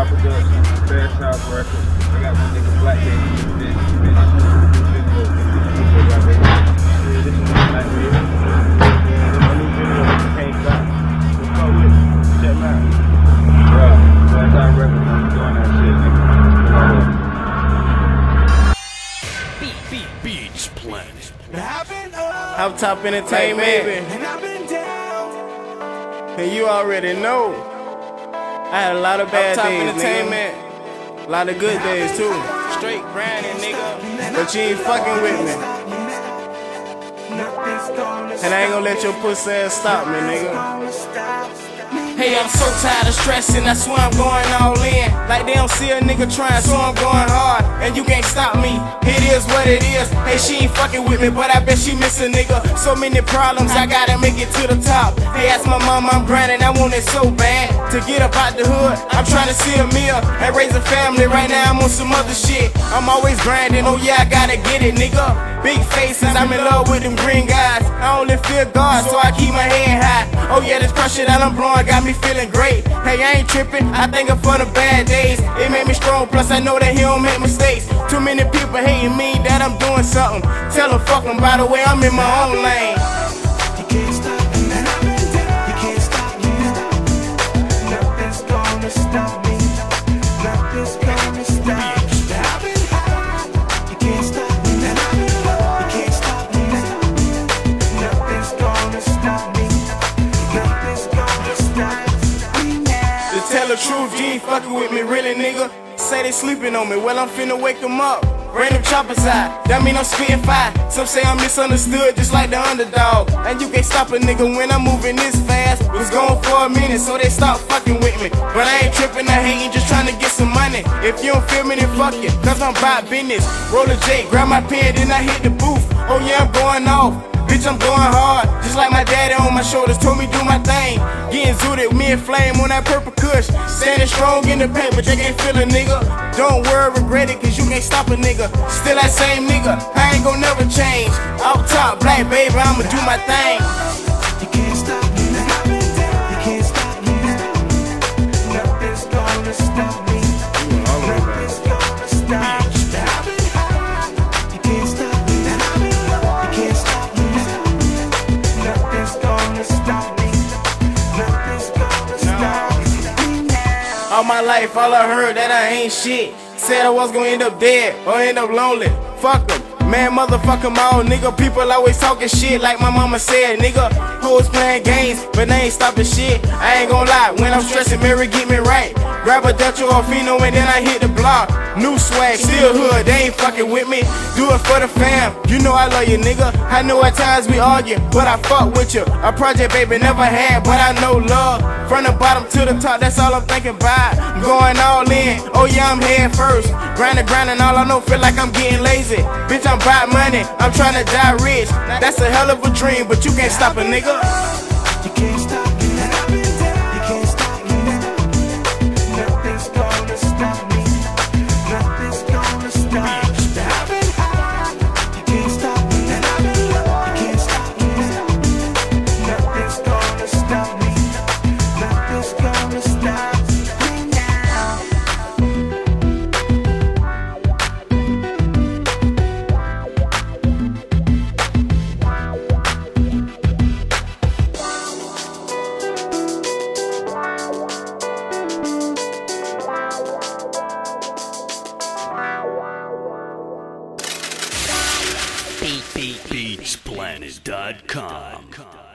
Blackbaby-u production, Fast House Records. I got my nigga blackbaby-u in this video. This is blackbaby-u. My new video came back. So fuck with it. Check me out. Bro, Fast House Records, I'm doing that shit, nigga. Beach Planet. Up Top Entertainment, and you already know I had a lot of bad days, entertainment, a lot of good days too. Straight grinding, nigga, but you ain't fucking with me, and I ain't gonna let your pussy ass stop me, nigga. Hey, I'm so tired of stressing, that's why I'm going all in. Like they don't see a nigga trying, so I'm going hard, and you can't stop me. It is what it is. Hey, she ain't fucking with me, but I bet she miss a nigga. So many problems, I gotta make it to the top. Hey, ask my mama, I'm grinding, I want it so bad. To get up out the hood, I'm trying to see a meal and raise a family. Right now, I'm on some other shit. I'm always grinding, oh yeah, I gotta get it, nigga. Big faces, I'm in love with them green guys. I only feel God, so I keep my head high. Oh yeah, this pressure that I'm blowing got me feeling great. Hey, I ain't tripping, I think I'm for the bad days. It made me strong, plus I know that he don't make mistakes. Too many people hating me that I'm doing something. Tell them fuck them, by the way, I'm in my own lane. You can't stop me, you can't stop me. Nothing's gonna stop me. Nothing's gonna stop me. I've been high. You can't stop me, you can't stop me. Nothing's gonna stop me. Nothing's gonna stop me now. To tell the truth, you ain't fucking with me, really, nigga. Say they sleeping on me, well I'm finna wake them up. Random choppers out, that mean I'm spitting fire. Some say I'm misunderstood, just like the underdog. And you can't stop a nigga when I'm moving this fast. Was going for a minute, so they stopped fucking with me. But I ain't tripping, I hating, just trying to get some money. If you don't feel me, then fuck you, cause I'm about business. Roll a J, grab my pen, then I hit the booth. Oh yeah, I'm going off. Bitch, I'm going hard, just like my daddy on my shoulders told me do my thing. Getting zooted, me and Flame on that purple kush. Standing strong in the paint, but you can't feel a nigga. Don't worry, regret it, cause you can't stop a nigga. Still that same nigga, I ain't gon' never change. Up top, black baby, I'ma do my thing. You can't stop me, you can't stop me. Nothing's gonna stop me. Nothing's gonna stop me. I've been high. You can't stop me, you can't stop me. Nothing's gonna stop me. Nothing's gonna stop me now. All my life, all I heard that I ain't shit. Said I was gonna end up dead or end up lonely. Fuck 'em. Man, motherfuck 'em all, nigga. People always talking shit like my mama said, nigga. Hoes playing games, but they ain't stopping shit. I ain't gon' lie, when I'm stressing, Mary get me right. Grab a Dutch or a Fino and then I hit the block. New swag, still hood, they ain't fucking with me. Do it for the fam, you know I love you, nigga. I know at times we argue, but I fuck with you. A project baby never had, but I know love. From the bottom to the top, that's all I'm thinking about. I'm going all in, oh yeah, I'm head first. Grinding, all I know, feel like I'm getting lazy. Bitch, I'm about money, I'm trying to die rich. That's a hell of a dream, but you can't stop a nigga. You can't stop me, you can't stop me. Nothing's gonna stop me. Nothing's gonna stop me. I've been high. You can't stop me, you can't stop me. Nothing's gonna stop me. Nothing's gonna stop me now. Beachplanet.com